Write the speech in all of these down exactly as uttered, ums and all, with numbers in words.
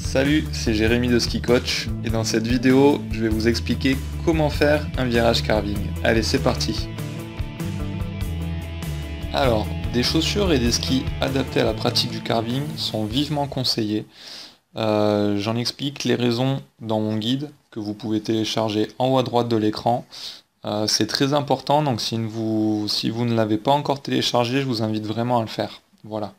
Salut, c'est Jérémy de Ski Coach et dans cette vidéo, je vais vous expliquer comment faire un virage carving. Allez, c'est parti. Alors, des chaussures et des skis adaptés à la pratique du carving sont vivement conseillés. Euh, J'en explique les raisons dans mon guide que vous pouvez télécharger en haut à droite de l'écran. Euh, c'est très important, donc si vous, si vous ne l'avez pas encore téléchargé, je vous invite vraiment à le faire. Voilà.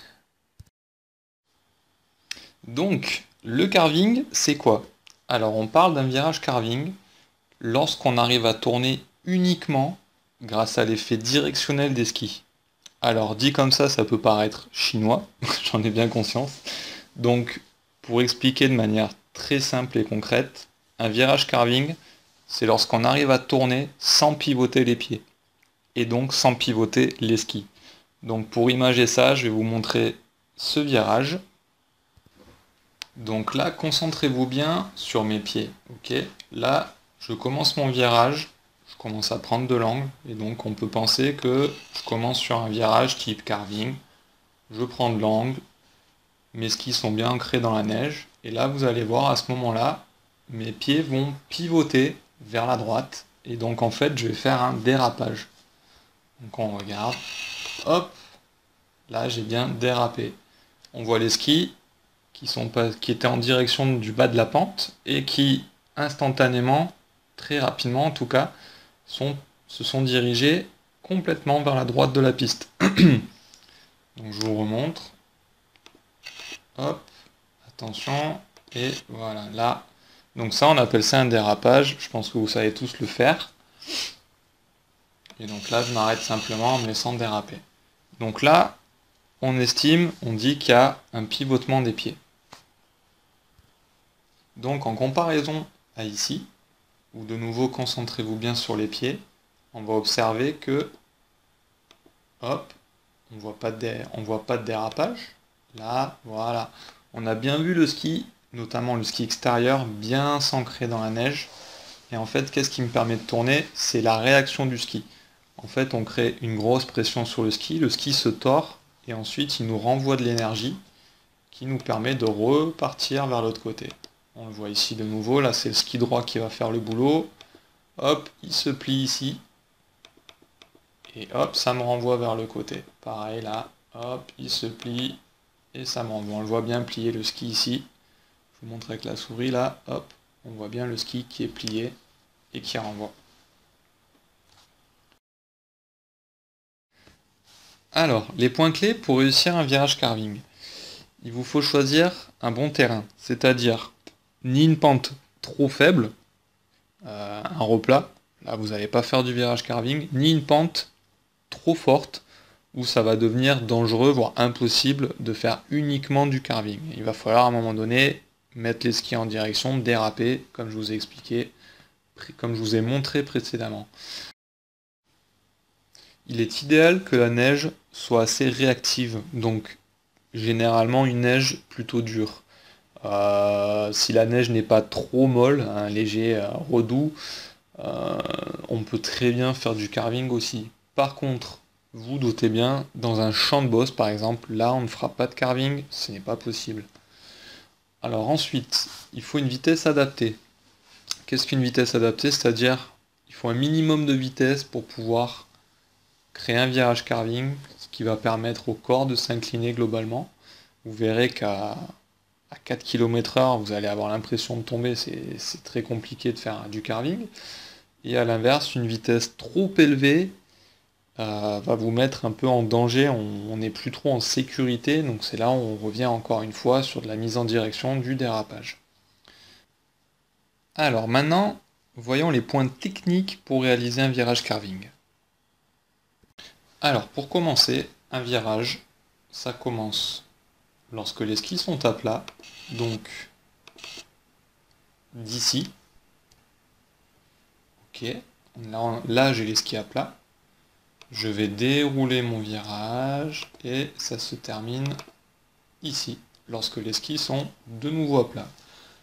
Donc, le carving, c'est quoi? Alors, on parle d'un virage carving lorsqu'on arrive à tourner uniquement grâce à l'effet directionnel des skis. Alors, dit comme ça, ça peut paraître chinois, j'en ai bien conscience. Donc, pour expliquer de manière très simple et concrète, un virage carving, c'est lorsqu'on arrive à tourner sans pivoter les pieds, et donc sans pivoter les skis. Donc, pour imager ça, je vais vous montrer ce virage. Donc là, concentrez-vous bien sur mes pieds, ok? Là, je commence mon virage, je commence à prendre de l'angle, et donc on peut penser que je commence sur un virage type carving, je prends de l'angle, mes skis sont bien ancrés dans la neige, et là vous allez voir à ce moment-là, mes pieds vont pivoter vers la droite, et donc en fait je vais faire un dérapage. Donc on regarde, hop, là j'ai bien dérapé. On voit les skis, qui, sont pas, qui étaient en direction du bas de la pente et qui instantanément, très rapidement en tout cas, sont, se sont dirigés complètement vers la droite de la piste. Donc je vous remontre. Hop, attention, et voilà, là. Donc ça, on appelle ça un dérapage. Je pense que vous savez tous le faire. Et donc là, je m'arrête simplement en me laissant déraper. Donc là, on estime, on dit qu'il y a un pivotement des pieds. Donc en comparaison à ici, où de nouveau concentrez-vous bien sur les pieds, on va observer que, hop, on voit pas de, on voit pas de dérapage. Là, voilà. On a bien vu le ski, notamment le ski extérieur, bien s'ancrer dans la neige. Et en fait, qu'est-ce qui me permet de tourner? C'est la réaction du ski. En fait, on crée une grosse pression sur le ski, le ski se tord, et ensuite il nous renvoie de l'énergie qui nous permet de repartir vers l'autre côté. On le voit ici de nouveau, là c'est le ski droit qui va faire le boulot. Hop, il se plie ici. Et hop, ça me renvoie vers le côté. Pareil là, hop, il se plie et ça me renvoie. On le voit bien plier le ski ici. Je vous montre avec la souris là, hop, on voit bien le ski qui est plié et qui renvoie. Alors, les points clés pour réussir un virage carving. Il vous faut choisir un bon terrain, c'est-à-dire ni une pente trop faible, euh, un replat, là vous n'allez pas faire du virage carving, ni une pente trop forte, où ça va devenir dangereux, voire impossible de faire uniquement du carving. Il va falloir à un moment donné mettre les skis en direction, déraper, comme je vous ai expliqué, comme je vous ai montré précédemment. Il est idéal que la neige soit assez réactive, donc généralement une neige plutôt dure. Euh, si la neige n'est pas trop molle, un léger euh, redoux, euh, on peut très bien faire du carving aussi. Par contre, vous doutez bien, dans un champ de bosse par exemple, là on ne fera pas de carving, ce n'est pas possible. Alors ensuite, il faut une vitesse adaptée. Qu'est-ce qu'une vitesse adaptée? C'est-à-dire, il faut un minimum de vitesse pour pouvoir créer un virage carving, ce qui va permettre au corps de s'incliner globalement. Vous verrez qu'à à quatre kilomètres heure, vous allez avoir l'impression de tomber, c'est très compliqué de faire du carving. Et à l'inverse, une vitesse trop élevée euh, va vous mettre un peu en danger, on n'est plus trop en sécurité, donc c'est là où on revient encore une fois sur de la mise en direction du dérapage. Alors maintenant, voyons les points techniques pour réaliser un virage carving. Alors pour commencer, un virage, ça commence lorsque les skis sont à plat, donc d'ici, ok, là, là j'ai les skis à plat, je vais dérouler mon virage et ça se termine ici, lorsque les skis sont de nouveau à plat.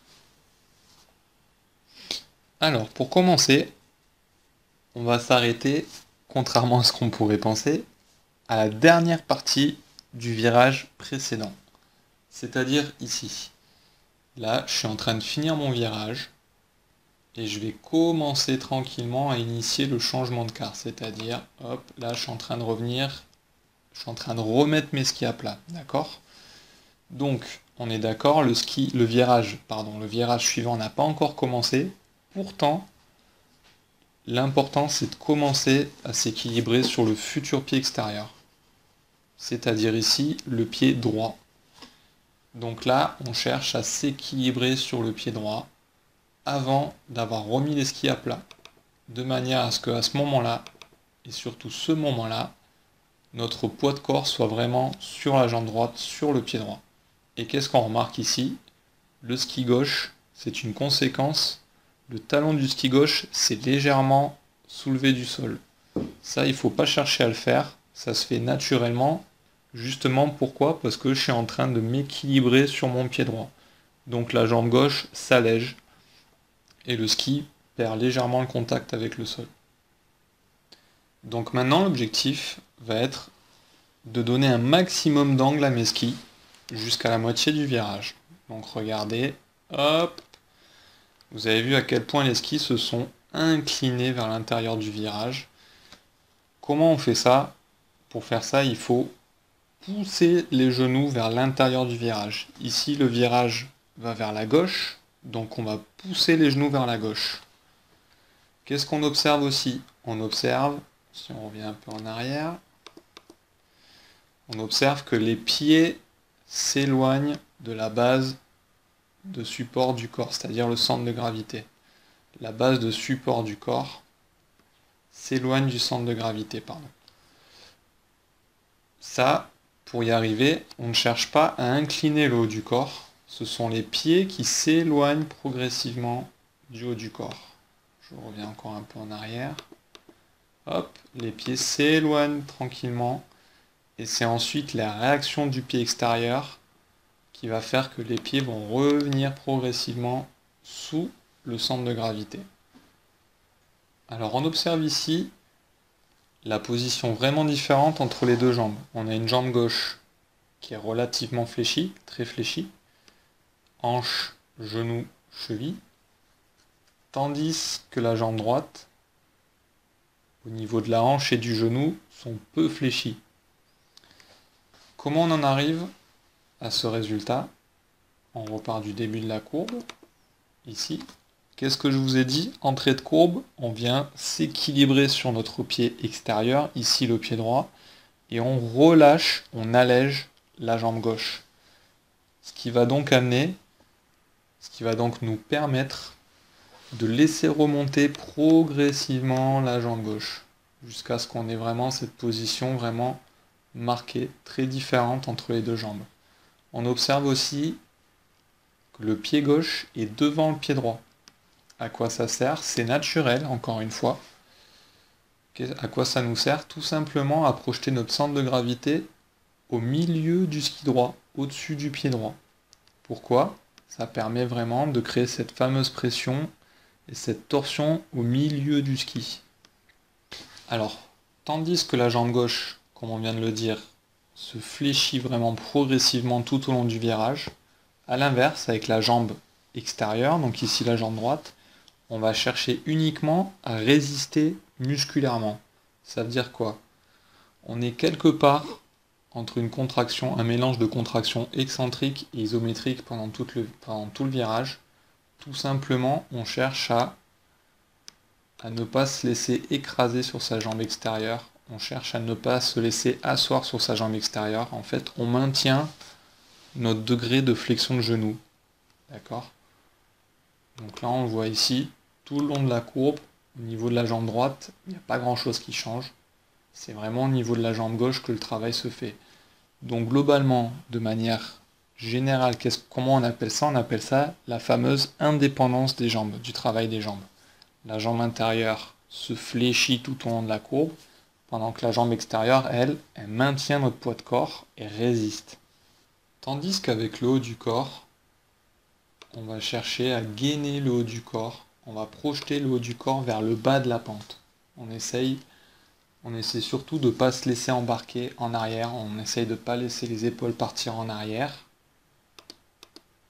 Alors pour commencer, on va s'arrêter, contrairement à ce qu'on pourrait penser, à la dernière partie du virage précédent. C'est-à-dire ici. Là, je suis en train de finir mon virage et je vais commencer tranquillement à initier le changement de quart. C'est-à-dire, hop, là, je suis en train de revenir, je suis en train de remettre mes skis à plat, d'accord? Donc, on est d'accord, le ski, le virage, pardon, le virage suivant n'a pas encore commencé. Pourtant, l'important, c'est de commencer à s'équilibrer sur le futur pied extérieur. C'est-à-dire ici, le pied droit. Donc là, on cherche à s'équilibrer sur le pied droit avant d'avoir remis les skis à plat. De manière à ce qu'à ce moment-là, et surtout ce moment-là, notre poids de corps soit vraiment sur la jambe droite, sur le pied droit. Et qu'est-ce qu'on remarque ici? Le ski gauche, c'est une conséquence. Le talon du ski gauche s'est légèrement soulevé du sol. Ça, il ne faut pas chercher à le faire. Ça se fait naturellement. Justement, pourquoi? Parce que je suis en train de m'équilibrer sur mon pied droit. Donc la jambe gauche s'allège et le ski perd légèrement le contact avec le sol. Donc maintenant, l'objectif va être de donner un maximum d'angle à mes skis jusqu'à la moitié du virage. Donc regardez, hop, vous avez vu à quel point les skis se sont inclinés vers l'intérieur du virage. Comment on fait ça? Pour faire ça, il faut pousser les genoux vers l'intérieur du virage. Ici, le virage va vers la gauche, donc on va pousser les genoux vers la gauche. Qu'est-ce qu'on observe aussi? On observe, si on revient un peu en arrière, on observe que les pieds s'éloignent de la base de support du corps, c'est-à-dire le centre de gravité. La base de support du corps s'éloigne du centre de gravité, pardon. Ça, pour y arriver, on ne cherche pas à incliner le haut du corps, ce sont les pieds qui s'éloignent progressivement du haut du corps. Je reviens encore un peu en arrière. Hop, les pieds s'éloignent tranquillement, et c'est ensuite la réaction du pied extérieur qui va faire que les pieds vont revenir progressivement sous le centre de gravité. Alors on observe ici la position vraiment différente entre les deux jambes. On a une jambe gauche qui est relativement fléchie, très fléchie, hanche, genou, cheville, tandis que la jambe droite, au niveau de la hanche et du genou, sont peu fléchis. Comment on en arrive à ce résultat? On repart du début de la courbe, ici. Qu'est-ce que je vous ai dit? Entrée de courbe, on vient s'équilibrer sur notre pied extérieur, ici le pied droit, et on relâche, on allège la jambe gauche. Ce qui va donc amener, ce qui va donc nous permettre de laisser remonter progressivement la jambe gauche, jusqu'à ce qu'on ait vraiment cette position vraiment marquée, très différente entre les deux jambes. On observe aussi que le pied gauche est devant le pied droit. À quoi ça sert? C'est naturel, encore une fois. À quoi ça nous sert? Tout simplement à projeter notre centre de gravité au milieu du ski droit, au-dessus du pied droit. Pourquoi? Ça permet vraiment de créer cette fameuse pression et cette torsion au milieu du ski. Alors, tandis que la jambe gauche, comme on vient de le dire, se fléchit vraiment progressivement tout au long du virage, à l'inverse, avec la jambe extérieure, donc ici la jambe droite, on va chercher uniquement à résister musculairement. Ça veut dire quoi? On est quelque part entre une contraction, un mélange de contraction excentrique et isométrique pendant tout le, pendant tout le virage. Tout simplement, on cherche à, à ne pas se laisser écraser sur sa jambe extérieure. On cherche à ne pas se laisser asseoir sur sa jambe extérieure. En fait, on maintient notre degré de flexion de genou. D'accord? Donc là, on le voit ici, tout le long de la courbe, au niveau de la jambe droite, il n'y a pas grand-chose qui change. C'est vraiment au niveau de la jambe gauche que le travail se fait. Donc globalement, de manière générale, comment on appelle ça? On appelle ça la fameuse indépendance des jambes, du travail des jambes. La jambe intérieure se fléchit tout au long de la courbe, pendant que la jambe extérieure, elle, elle maintient notre poids de corps et résiste. Tandis qu'avec le haut du corps, on va chercher à gainer le haut du corps. On va projeter le haut du corps vers le bas de la pente. On essaye, on essaie surtout de ne pas se laisser embarquer en arrière. On essaye de ne pas laisser les épaules partir en arrière.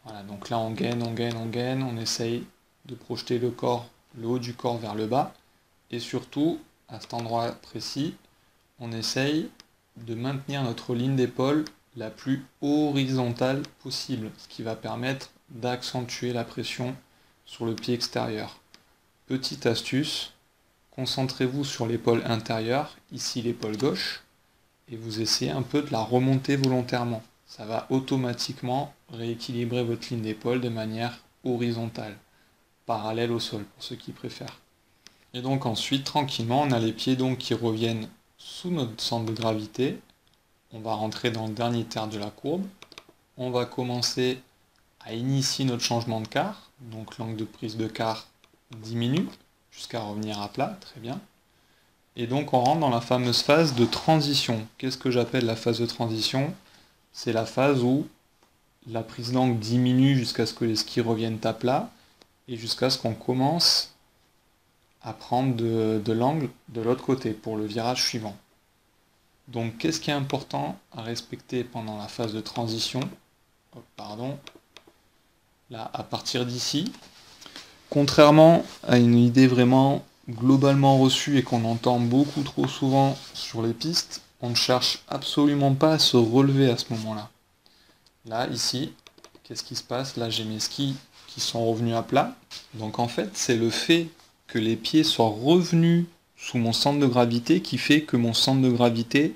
Voilà, donc là on gaine, on gaine, on gaine, on essaye de projeter le corps, le haut du corps vers le bas, et surtout, à cet endroit précis, on essaye de maintenir notre ligne d'épaule la plus horizontale possible, ce qui va permettre d'accentuer la pression sur le pied extérieur. Petite astuce, concentrez-vous sur l'épaule intérieure, ici l'épaule gauche, et vous essayez un peu de la remonter volontairement. Ça va automatiquement rééquilibrer votre ligne d'épaule de manière horizontale, parallèle au sol, pour ceux qui préfèrent. Et donc ensuite, tranquillement, on a les pieds donc qui reviennent sous notre centre de gravité. On va rentrer dans le dernier terme de la courbe. On va commencer à initier notre changement de quart. Donc l'angle de prise de quart diminue jusqu'à revenir à plat, très bien. Et donc on rentre dans la fameuse phase de transition. Qu'est-ce que j'appelle la phase de transition? C'est la phase où la prise d'angle diminue jusqu'à ce que les skis reviennent à plat et jusqu'à ce qu'on commence à prendre de, de l'angle de l'autre côté pour le virage suivant. Donc qu'est-ce qui est important à respecter pendant la phase de transition? Oh, pardon. Là, à partir d'ici, contrairement à une idée vraiment globalement reçue et qu'on entend beaucoup trop souvent sur les pistes, on ne cherche absolument pas à se relever à ce moment-là. Là, ici, qu'est-ce qui se passe? Là, j'ai mes skis qui sont revenus à plat. Donc en fait, c'est le fait que les pieds soient revenus sous mon centre de gravité qui fait que mon centre de gravité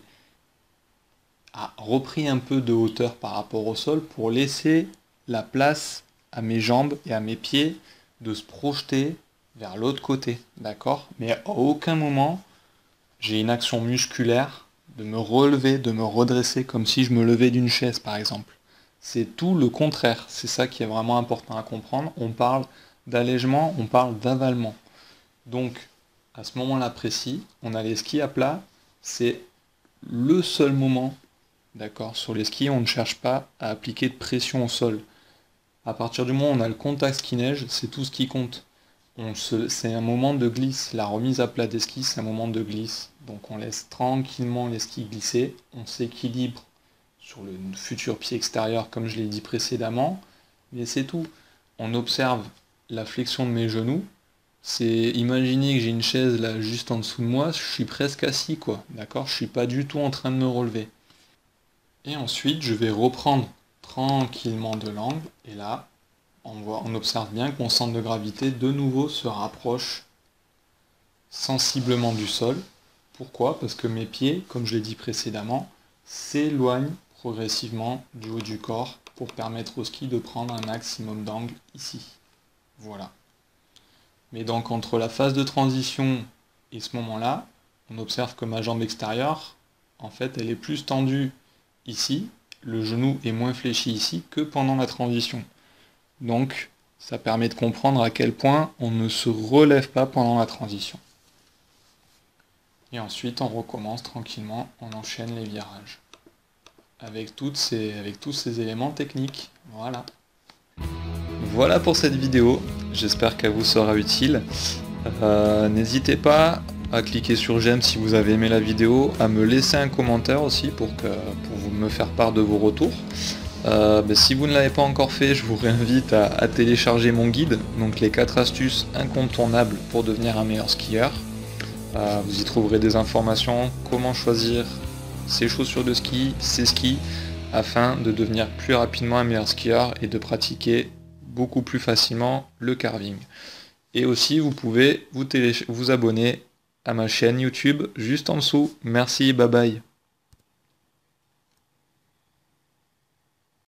a repris un peu de hauteur par rapport au sol pour laisser la place à mes jambes et à mes pieds de se projeter vers l'autre côté, d'accord? Mais à aucun moment, j'ai une action musculaire de me relever, de me redresser comme si je me levais d'une chaise par exemple. C'est tout le contraire, c'est ça qui est vraiment important à comprendre. On parle d'allègement, on parle d'avalement. Donc à ce moment-là précis, on a les skis à plat, c'est le seul moment, d'accord? Sur les skis, on ne cherche pas à appliquer de pression au sol. À partir du moment où on a le contact ski-neige, c'est tout ce qui compte. C'est un moment de glisse. La remise à plat des skis, c'est un moment de glisse. Donc on laisse tranquillement les skis glisser. On s'équilibre sur le futur pied extérieur, comme je l'ai dit précédemment. Mais c'est tout. On observe la flexion de mes genoux. C'est imaginer que j'ai une chaise là juste en dessous de moi, je suis presque assis quoi. D'accord? Je suis pas du tout en train de me relever. Et ensuite, je vais reprendre tranquillement de l'angle. Et là, On, voit, on observe bien que mon centre de gravité de nouveau se rapproche sensiblement du sol. Pourquoi? Parce que mes pieds, comme je l'ai dit précédemment, s'éloignent progressivement du haut du corps pour permettre au ski de prendre un maximum d'angle ici. Voilà. Mais donc entre la phase de transition et ce moment-là, on observe que ma jambe extérieure, en fait, elle est plus tendue ici, le genou est moins fléchi ici que pendant la transition. Donc, ça permet de comprendre à quel point on ne se relève pas pendant la transition. Et ensuite, on recommence tranquillement, on enchaîne les virages. Avec, toutes ces, avec tous ces éléments techniques. Voilà. Voilà pour cette vidéo. J'espère qu'elle vous sera utile. Euh, N'hésitez pas à cliquer sur j'aime si vous avez aimé la vidéo, à me laisser un commentaire aussi pour, que, pour vous me faire part de vos retours. Euh, bah, si vous ne l'avez pas encore fait, je vous réinvite à, à télécharger mon guide, donc les quatre astuces incontournables pour devenir un meilleur skieur. Euh, vous y trouverez des informations, comment choisir ses chaussures de ski, ses skis, afin de devenir plus rapidement un meilleur skieur et de pratiquer beaucoup plus facilement le carving. Et aussi, vous pouvez vous, vous abonner à ma chaîne YouTube juste en dessous. Merci, bye bye.